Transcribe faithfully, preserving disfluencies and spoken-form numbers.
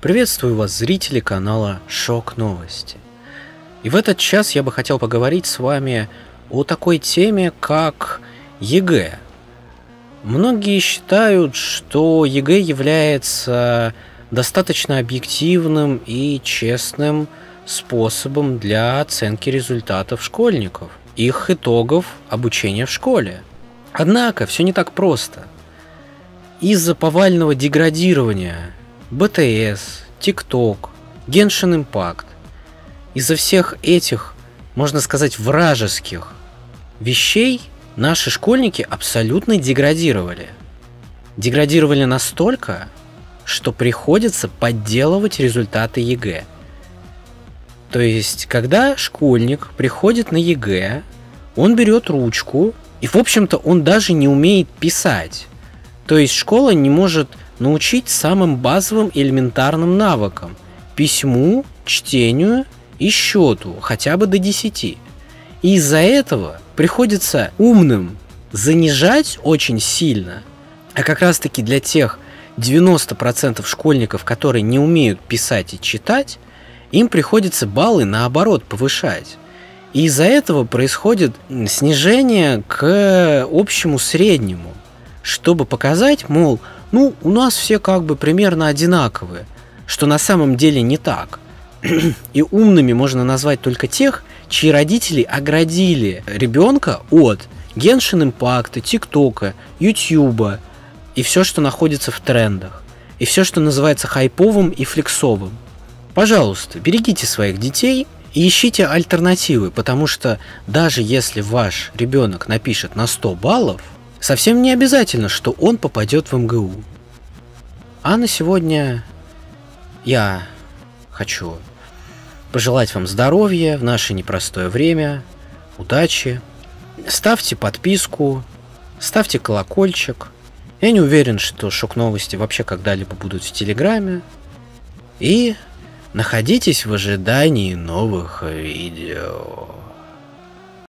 Приветствую вас, зрители канала Шок Новости. И в этот час я бы хотел поговорить с вами о такой теме, как ЕГЭ. Многие считают, что ЕГЭ является достаточно объективным и честным способом для оценки результатов школьников, их итогов обучения в школе. Однако все не так просто. Из-за повального деградирования бэ тэ эс, тик-ток, Genshin Impact, из-за всех этих, можно сказать, вражеских вещей наши школьники абсолютно деградировали. Деградировали настолько, что приходится подделывать результаты ЕГЭ. То есть, когда школьник приходит на ЕГЭ, он берет ручку, и, в общем-то, он даже не умеет писать. То есть, школа не может научить самым базовым элементарным навыкам – письму, чтению и счету, хотя бы до десяти. И из-за этого приходится умным занижать очень сильно, а как раз-таки для тех девяноста процентов школьников, которые не умеют писать и читать, им приходится баллы наоборот повышать. И из-за этого происходит снижение к общему среднему, чтобы показать, мол, ну, у нас все как бы примерно одинаковые, что на самом деле не так. И умными можно назвать только тех, чьи родители оградили ребенка от Genshin Impact, ТикТока, Ютьюба и все, что находится в трендах, и все, что называется хайповым и флексовым. Пожалуйста, берегите своих детей и ищите альтернативы, потому что даже если ваш ребенок напишет на сто баллов, совсем не обязательно, что он попадет в эм гэ у. А на сегодня я хочу пожелать вам здоровья в наше непростое время, удачи. Ставьте подписку, ставьте колокольчик. Я не уверен, что Шок Новости вообще когда-либо будут в Телеграме. И находитесь в ожидании новых видео.